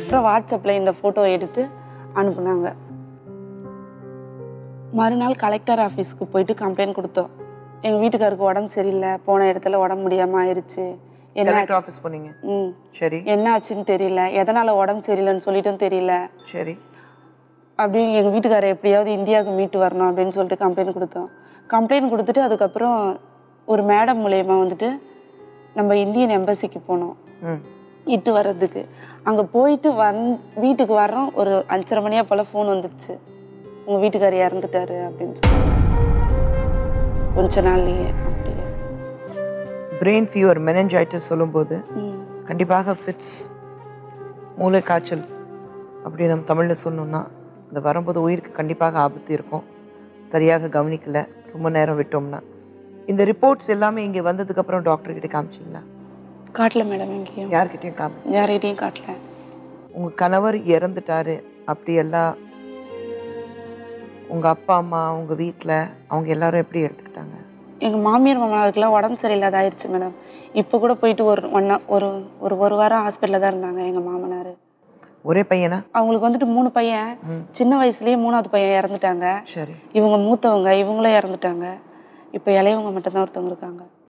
அப்புறம் வாட்ஸ்அப்பில் இந்த ஃபோட்டோ எடுத்து அனுப்புனாங்க. மறுநாள் கலெக்டர் ஆஃபீஸ்க்கு போயிட்டு கம்ப்ளைண்ட் கொடுத்தோம். எங்கள் வீட்டுக்காருக்கு உடம்பு சரியில்லை, போன இடத்துல உடம்பு முடியாமல் ஆயிடுச்சு, என்ன ஆச்சுன்னு தெரியல, எதனால் உடம்பு சரியில்லைன்னு சொல்லிட்டும் தெரியல, சரி அப்படின்னு எங்கள் வீட்டுக்காரர் எப்படியாவது இந்தியாவுக்கு மீட்டு வரணும் அப்படின்னு சொல்லிட்டு கம்ப்ளைண்ட் கொடுத்தோம். கம்ப்ளைண்ட் கொடுத்துட்டு அதுக்கப்புறம் ஒரு மேடம் மூலயமா வந்துட்டு நம்ம இந்தியன் எம்பசிக்கு போனோம் இட்டு வர்றதுக்கு. அங்கே போயிட்டு வீட்டுக்கு வர்றோம், ஒரு 5:30 மணியா போல் ஃபோன் வந்துடுச்சு, உங்கள் வீட்டுக்காரர் இறந்துட்டாரு அப்படின்னு சொல்லி. கொஞ்ச நாள்லயே அப்படியே பிரெயின் ஃபீவர், மெனஞ்சாய்ட்டிஸ் சொல்லும்போது கண்டிப்பாக ஃபிட்ஸ், மூளை காய்ச்சல் அப்படி நம்ம தமிழில் சொன்னோம்னா அது வரும்போது உயிருக்கு கண்டிப்பாக ஆபத்து இருக்கும். சரியாக கவனிக்கலை, ரொம்ப நேரம் விட்டோம்னா. இந்த ரிப்போர்ட்ஸ் எல்லாமே இங்கே வந்ததுக்கப்புறம் டாக்டர்கிட்ட காமிச்சிங்களா? காட்டல மேடம், எங்கேயும் யார்கிட்டையும் காட்டல. உங்கள் கணவர் இறந்துட்டாரு அப்படியெல்லாம் உங்கள் அப்பா அம்மா உங்கள் வீட்டில் அவங்க எல்லாரும் எப்படி எடுத்துக்கிட்டாங்க? எங்கள் மாமியார் மாமனாருக்குலாம் உடம்பு சரியில்லாத ஆயிடுச்சு மேடம். இப்போ கூட போயிட்டு ஒரு வாரம் ஹாஸ்பிட்டலில் தான் இருந்தாங்க எங்கள் மாமனார். ஒரே பையனா? அவங்களுக்கு வந்துட்டு 3 பையன். சின்ன வயசுலேயே 3வது பையன் இறந்துட்டாங்க. சரி. இவங்க மூத்தவங்க, இவங்களும் இறந்துட்டாங்க. இப்போ இளையவங்க மட்டும்தான் ஒருத்தவங்க இருக்காங்க.